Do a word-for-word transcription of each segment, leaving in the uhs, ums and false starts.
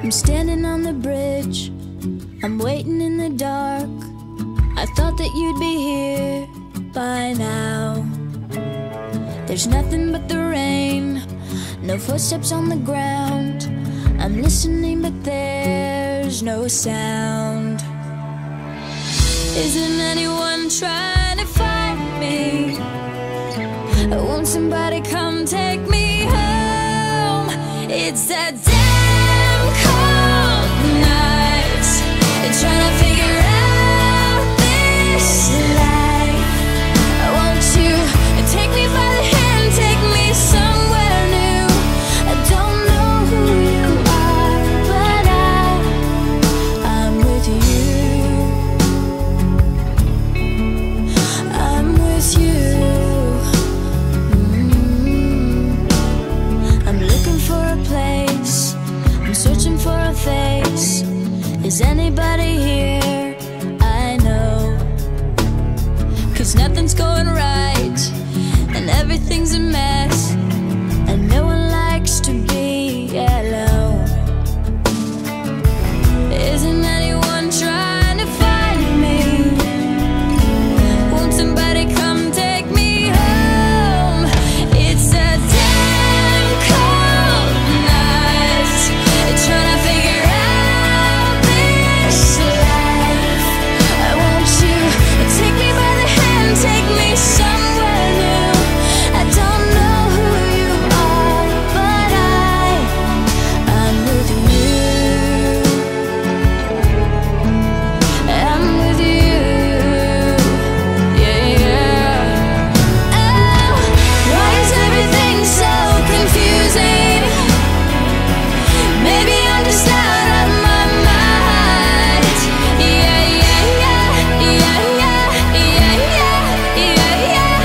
I'm standing on the bridge, I'm waiting in the dark. I thought that you'd be here by now. There's nothing but the rain, no footsteps on the ground. I'm listening but there's no sound. Isn't anyone trying to find me? Won't somebody come take me home? It's that damn cold night, trying to figure out this life. Won't you take me by the hand, take me somewhere new? I don't know who you are, but I, I'm with you. I'm with you. Searching for a face. Is anybody here? I know, 'cause nothing's going right and everything's a mess, and no one likes to be alone. Isn't anyone trying to find me? Won't somebody come take me home? It's a damn cold night, trying to figure out this life. Won't you take me by the hand, take me somewhere new? I don't know who you are, but I, I'm with you. I'm with you. Yeah, yeah. Oh, why is everything so confusing? Maybe I'm just out of my mind. Yeah, yeah, yeah, yeah, yeah, yeah, yeah, yeah,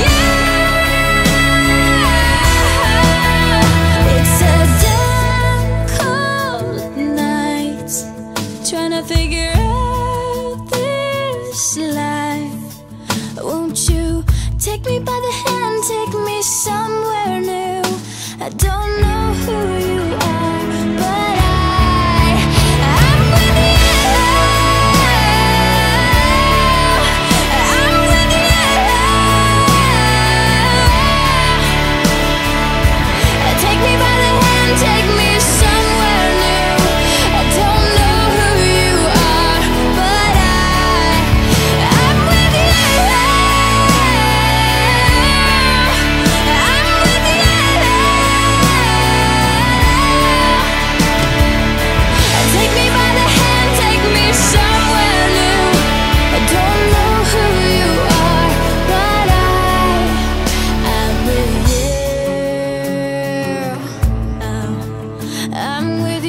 yeah. It's a damn cold night, trying to figure out this life. Won't you take me by the hand, take me somewhere new? I don't know who you are, but I, I'm with you. I'm with you. Take me by the hand, take me somewhere new. I don't know who you are, but I, I'm with you. I'm with you. Take me by the hand, take me somewhere new. I don't know who you are, but I, I'm with you. Oh, I'm with you.